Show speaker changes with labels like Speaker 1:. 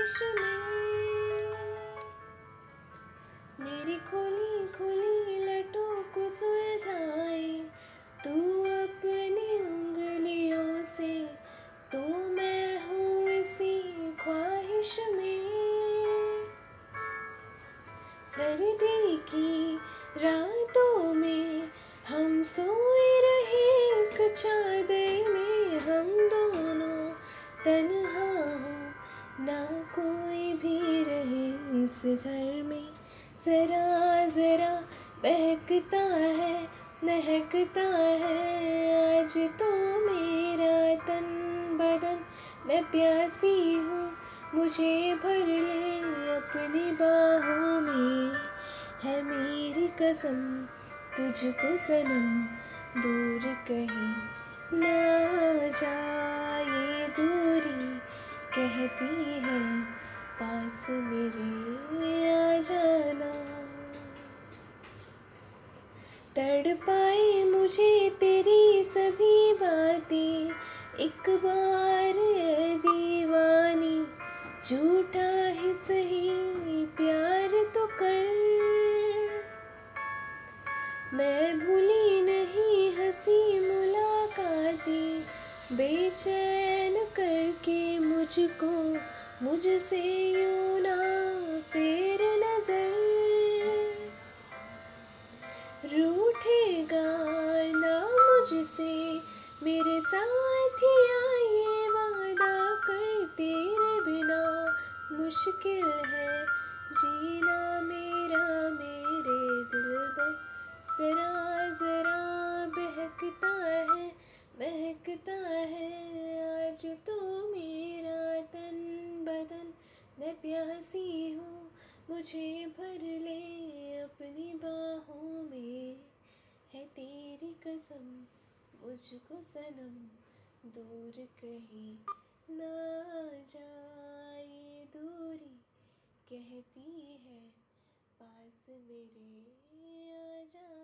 Speaker 1: ख्वाहिश में। मेरी खोली खोली लटों को सुलझाए तू अपनी उंगलियों से, तो मैं हूँ इसी ख्वाहिश में। सर्दी की रातों में हम सोए रहे एक चादर में, हम दोनों तन्हा हो ना कोई भी रहे इस घर में। ज़रा ज़रा बहकता है महकता है आज तो मेरा तन बदन। मैं प्यासी हूँ मुझे भर ले अपनी बाहों में, है मेरी कसम तुझको सनम दूर कहीं ना जाए दूरी, कहती है पास मेरे आ जाना। तड़पाए मुझे तेरी सभी बातें, एक बार ये दीवानी, झूठा ही सही प्यार तो कर। मैं भूली नहीं हंसी मुलाकातें, बेचैन करके मुझको मुझसे यूं ना फेर नजर। रूठेगा ना मुझसे मेरे साथिया ये वादा कर, तेरे बिना मुश्किल है जीना मेरा मेरे दिलबर। ज़रा ज़रा बहकता है महकता है आज तो मेरा तन बदन। मैं प्यासी हूँ मुझे भर ले अपनी बाहों में, है तेरी कसम मुझको सनम दूर कहीं ना जाए दूरी, कहती है पास मेरे आ जा।